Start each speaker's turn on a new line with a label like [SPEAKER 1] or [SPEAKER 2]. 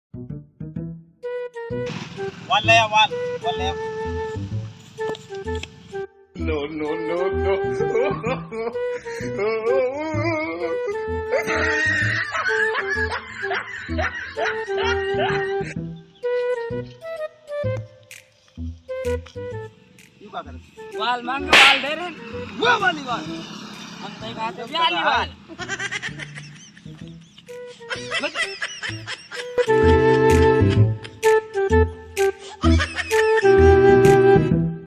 [SPEAKER 1] वाल ले वाल वाल ले।
[SPEAKER 2] No, no, no, no.
[SPEAKER 1] यू का कर
[SPEAKER 3] वाल मांग वाल दे रहे
[SPEAKER 1] वो वाली वाल
[SPEAKER 3] हम तो बात वाली वाल